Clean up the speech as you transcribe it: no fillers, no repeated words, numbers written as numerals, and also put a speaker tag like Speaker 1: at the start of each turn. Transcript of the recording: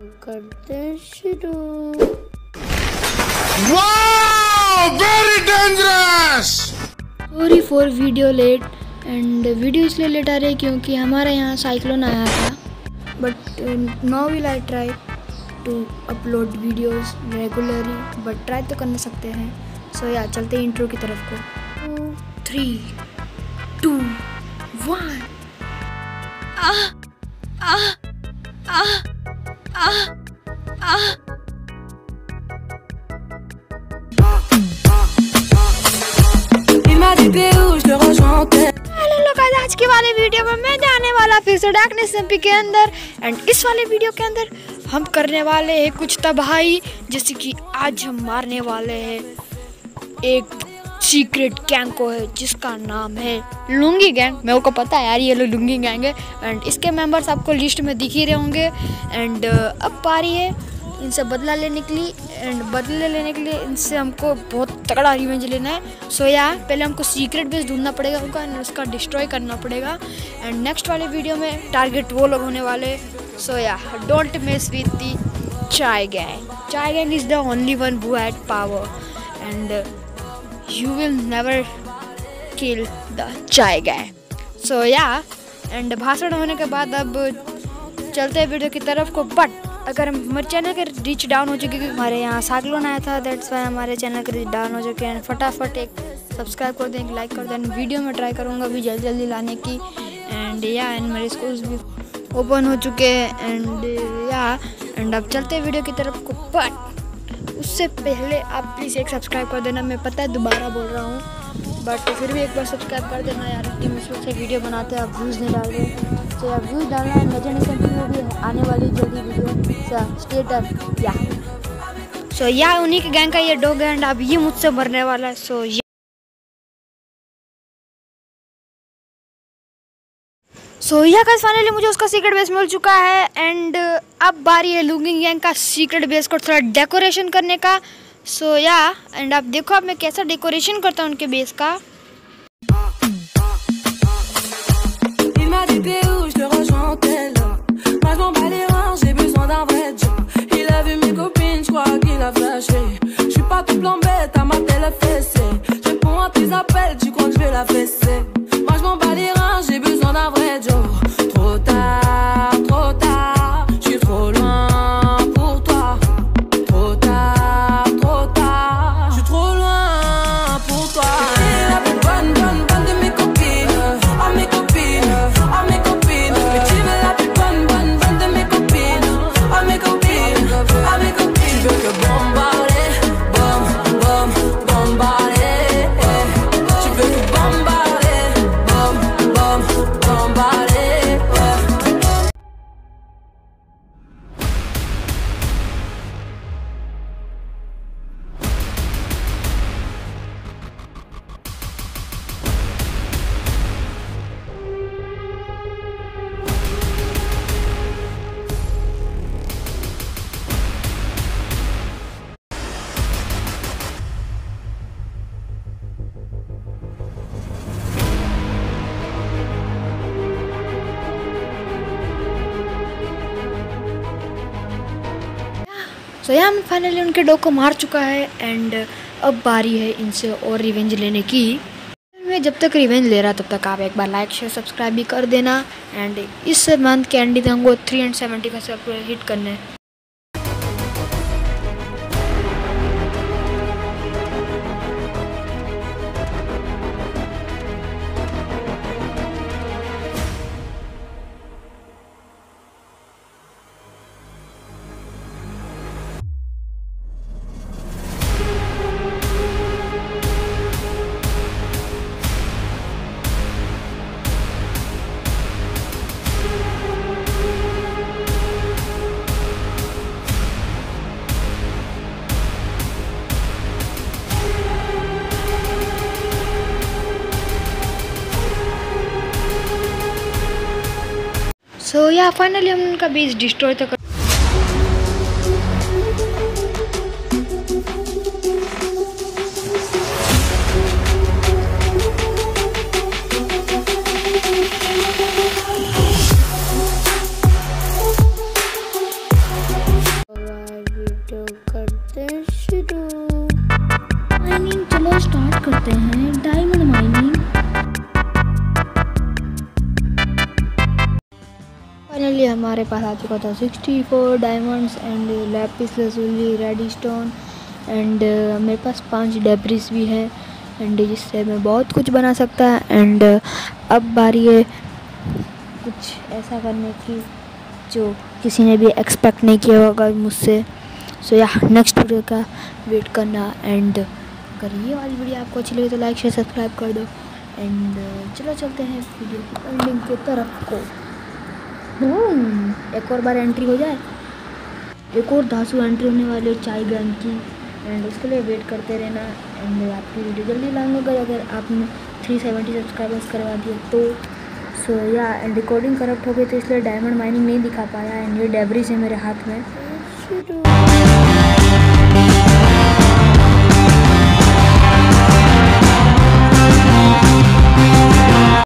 Speaker 1: करते हैं शुरू।
Speaker 2: Wow! Very dangerous!
Speaker 1: Sorry for video late and video इसलिए लेट आ रही है क्योंकि हमारे यहाँ साइक्लोन आया था। But now will I try to upload videos regularly, but try तो करना सकते हैं। सो या चलते हैं इंट्रो की तरफ को। 3, 2, 1। हेलो लोग, आज के वाले वीडियो में मैं जाने वाला फिर से डार्कनेस एमपी के अंदर। एंड इस वाले वीडियो के अंदर हम करने वाले हैं कुछ तबाही, जैसे कि आज हम मारने वाले हैं एक सीक्रेट गैंग को है जिसका नाम है लुंगी गैंग। मेरे को पता है यार ये लोग लुंगी गैंग है एंड इसके मेंबर्स आपको लिस्ट में दिख ही रहे होंगे। एंड अब पारी है इनसे बदला लेने के लिए, एंड बदले लेने के लिए इनसे हमको बहुत तगड़ा रिवेंज लेना है। सो या पहले हमको सीक्रेट बेस ढूंढना पड़ेगा उनका एंड उसका डिस्ट्रॉय करना पड़ेगा। एंड नेक्स्ट वाले वीडियो में टारगेट वो लोग होने वाले। सो या don't miss with the chai gang. Chai gang is the only one who had power and you will never kill the chai gang. So yeah and भाषण होने के बाद अब चलते हैं वीडियो की तरफ को। बट अगर हमारे चैनल के रीच डाउन हो चुकी है, हमारे यहाँ साइक्लोन आया था, दैट्स वाई हमारे चैनल के रीच डाउन हो चुके हैं। फटाफट एक सब्सक्राइब कर दें, एक लाइक कर दें। वीडियो में ट्राई करूँगा अभी जल्दी जल्दी लाने की। एंड या एंड मेरे स्कूल्स भी ओपन हो चुके हैं एंड या एंड अब चलते हैं वीडियो की तरफ को। बट उससे पहले आप प्लीज़ एक सब्सक्राइब कर देना। मैं पता है दोबारा बोल रहा हूँ बट फिर भी एक बार सब्सक्राइब कर देना यार। इतनी मुश्किल से वीडियो बनाते हैं, आप व्यूज़ नहीं डाल रहे, तो यार व्यूज़ डालना है। लेजेंड एमपी में भी आने वाली जल्दी वीडियो स्टेटस या सो या उन्हीं के गैंग का ये डॉग है एंड अब ये मुझसे मरने वाला है। सो यह गाइस फाइनली मुझे उसका सीक्रेट बेस मिल चुका है एंड अब बारी है लुंगी गैंग का सीक्रेट बेस को थोड़ा डेकोरेशन करने का। सो या एंड आप देखो अब मैं कैसा डेकोरेशन करता हूँ उनके बेस का। सो यहाँ फाइनली उनके डॉग को मार चुका है एंड अब बारी है इनसे और रिवेंज लेने की। मैं जब तक रिवेंज ले रहा तब तक आप एक बार लाइक शेयर सब्सक्राइब भी कर देना। एंड इस मंथ के एंड तक हमको 375 हिट करने हैं। सो या फाइनली हम उनका बेस डिस्ट्रॉय तो कर हमारे पास आ चुका था 64 diamonds and lapis lazuli, redstone and मेरे पास 5 डेब्रिस भी है एंड जिससे मैं बहुत कुछ बना सकता है। एंड अब बारी है कुछ ऐसा करने की जो किसी ने भी एक्सपेक्ट नहीं किया होगा मुझसे। सो या नेक्स्ट वीडियो का वेट करना। एंड अगर ये वाली वीडियो आपको अच्छी लगी तो लाइक शेयर सब्सक्राइब कर दो। एंड चलो चलते हैं वीडियो की एंडिंग की तरफ को। एक और बार एंट्री हो जाए, एक और धांसू एंट्री होने वाली है चाय गन की एंड उसके लिए वेट करते रहना। एंड आपकी वीडियो जल्दी लाऊंगा अगर आपने 370 सब्सक्राइबर्स करवा दिए तो। सो या एंड रिकॉर्डिंग करप्ट हो गई तो इसलिए डायमंड माइनिंग नहीं दिखा पाया एंड ये डेब्रिस है मेरे हाथ में।